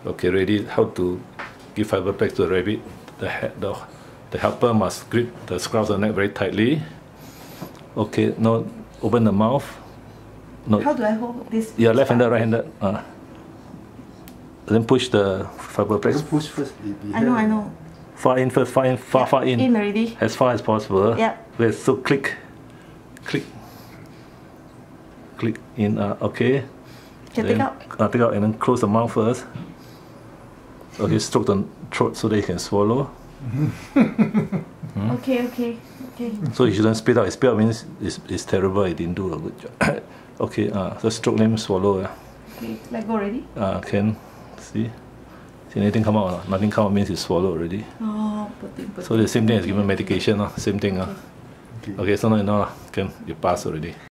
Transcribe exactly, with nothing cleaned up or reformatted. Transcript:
Okay, ready. How to give Fiberplex to the rabbit? The, the, the helper must grip the scruff of the neck very tightly. Okay, now open the mouth. No. How do I hold this? Yeah, left-handed, right-handed. Uh. Then push the Fiberplex. Push first. I know, I know. Far in first, far in, far, yeah, far in. In already. As far as possible. Yeah. Okay, so click, click, click in. Uh, okay. Can then, take out. Uh, take out and then close the mouth first. Okay, stroke the throat so that you can swallow. hmm? Okay, okay, okay. So you shouldn't spit out. Spit out means it's, it's terrible. You didn't do a good job. Okay, uh, so stroke them, swallow. Uh. Okay, let go already. Uh, can see. See anything come out? Nothing come out means you swallow already. Oh, putting, putting. So the same thing as given medication. Uh, same thing. Uh. Okay. Okay, so now you know. Can you pass already?